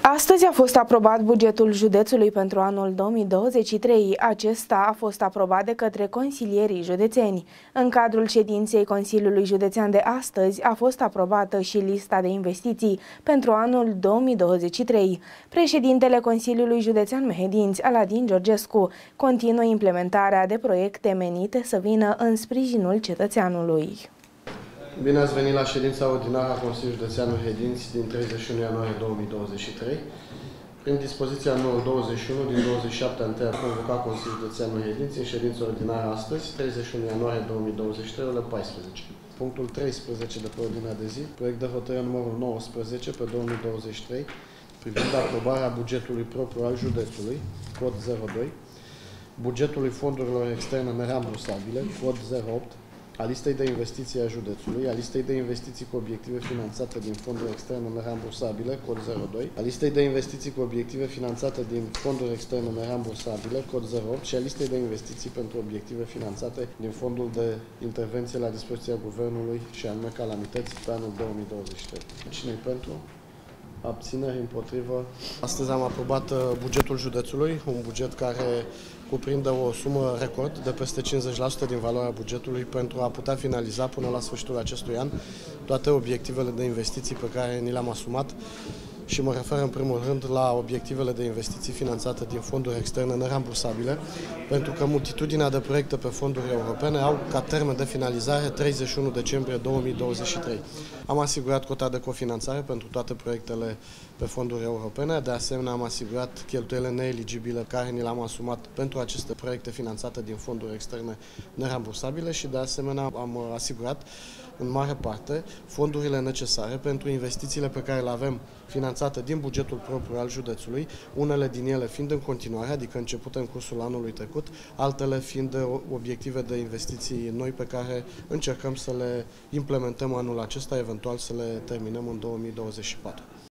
Astăzi a fost aprobat bugetul județului pentru anul 2023. Acesta a fost aprobat de către consilierii județeni. În cadrul ședinței Consiliului Județean de astăzi a fost aprobată și lista de investiții pentru anul 2023. Președintele Consiliului Județean Mehedinți, Aladin Georgescu, continuă implementarea de proiecte menite să vină în sprijinul cetățeanului. Bine ați venit la ședința ordinară a Consiliului Județean Mehedinți din 31 ianuarie 2023. Prin dispoziția numărul 21 din 27 a convocat Consiliul Județean Mehedinți în ședință ordinară astăzi, 31 ianuarie 2023, ore 14. Punctul 13 de pe ordinea de zi, proiect de hotărâre numărul 19 pe 2023, privind aprobarea bugetului propriu al județului, cod 02, bugetului fondurilor externe nerambursabile, cod 08, a listei de investiții a județului, a listei de investiții cu obiective finanțate din fonduri externe nerambursabile, cod 02, a listei de investiții cu obiective finanțate din fonduri externe nerambursabile, cod 08, și a listei de investiții pentru obiective finanțate din fondul de intervenție la dispoziția Guvernului și anume calamități pe anul 2023. Cine-i pentru? Abțineri, împotrivă. Astăzi am aprobat bugetul județului, un buget care cuprinde o sumă record de peste 50% din valoarea bugetului pentru a putea finaliza până la sfârșitul acestui an toate obiectivele de investiții pe care ni le-am asumat. Și mă refer în primul rând la obiectivele de investiții finanțate din fonduri externe nerambursabile, pentru că multitudinea de proiecte pe fonduri europene au ca termen de finalizare 31 decembrie 2023. Am asigurat cota de cofinanțare pentru toate proiectele pe fonduri europene, de asemenea am asigurat cheltuielile neeligibile care ni le-am asumat pentru aceste proiecte finanțate din fonduri externe nerambursabile și de asemenea am asigurat în mare parte fondurile necesare pentru investițiile pe care le avem finanțate din bugetul propriu al județului, unele din ele fiind în continuare, adică începute în cursul anului trecut, altele fiind obiective de investiții noi pe care încercăm să le implementăm anul acesta, eventual să le terminăm în 2024.